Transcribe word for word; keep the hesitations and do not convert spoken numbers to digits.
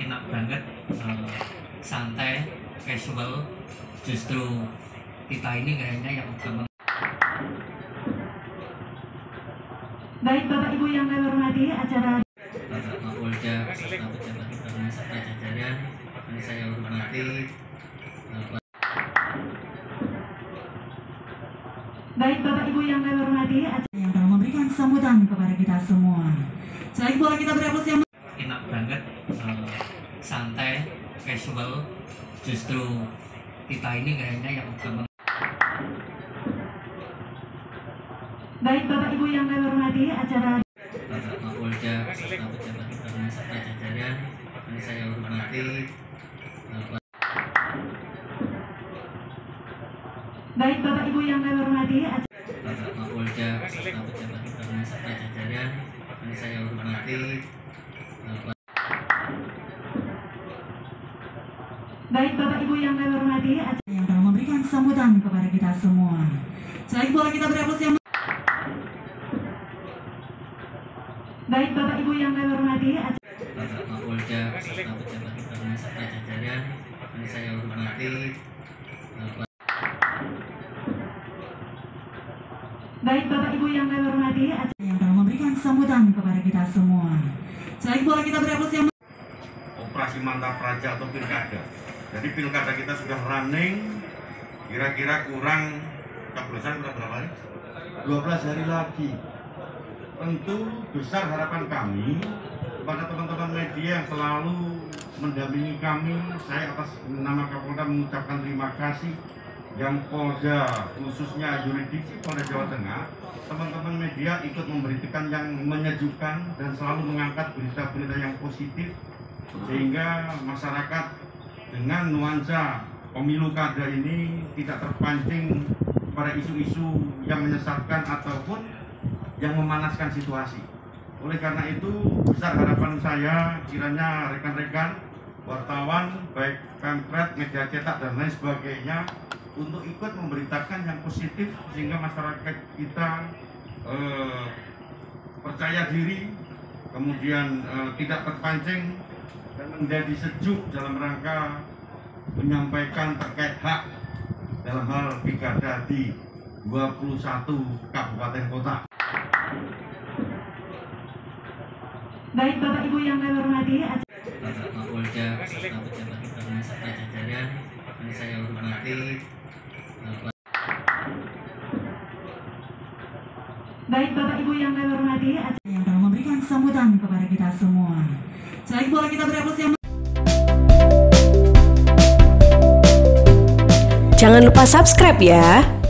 enak banget, uh, santai, casual. Justru kita ini kayaknya yang gampang. Baik Bapak Ibu yang kami hormati, acara Bapak Kapolda beserta pejabat utama serta jajaran yang saya hormati, Bapak. Baik Bapak Ibu yang kami hormati, acara yang telah memberikan sambutan kepada kita semua. Selain bola kita beri aplaus yang Enak banget, uh, santai, casual. Justru kita ini kayaknya yang gampang. Baik Bapak Ibu yang kami hormati, acara Bapak Kapolda beserta pejabat utama serta jajaran yang saya hormati, Bapak. Baik Bapak Ibu yang kami hormati, acara Bapak Kapolda beserta pejabat utama serta jajaran yang saya hormati, Bapak. Baik Bapak Ibu yang kami hormati, acara yang telah memberikan sambutan kepada kita semua. Selain bola kita beri aplaus yang Baik Bapak Ibu yang kami hormati, acara Bapak Kapolda beserta pejabat utama serta jajaran yang saya hormati, Bapak. Baik Bapak Ibu yang kami hormati, acara yang telah memberikan sambutan kepada kita semua. Selain bola kita beri aplaus yang Operasi Mantap Praja atau pilkada. Jadi pilkada kita sudah running, kira-kira kurang coblosan berapa hari? dua belas hari lagi. Tentu besar harapan kami kepada teman-teman media yang selalu mendampingi kami. Saya atas nama Kapolda mengucapkan terima kasih. Yang Polda khususnya yuridiksi Polda Jawa Tengah, teman-teman media ikut memberitakan yang menyejukkan dan selalu mengangkat berita-berita yang positif, sehingga masyarakat dengan nuansa pemilu kada ini tidak terpancing pada isu-isu yang menyesatkan ataupun yang memanaskan situasi. Oleh karena itu, besar harapan saya kiranya rekan-rekan wartawan, baik pamflet, media cetak dan lain sebagainya, untuk ikut memberitakan yang positif sehingga masyarakat kita eh, percaya diri, kemudian eh, tidak terpancing dan menjadi sejuk dalam rangka menyampaikan terkait hak dalam hal pilkada di dua puluh satu kabupaten kota. Baik Bapak Ibu yang kami hormati, acara Bapak Kapolda beserta pejabat utama serta jajaran yang saya hormati, Bapak. Baik Bapak Ibu yang kami hormati, acara yang telah memberikan sambutan kepada kita semua. Selain bola kita beri aplaus yang Jangan lupa subscribe ya.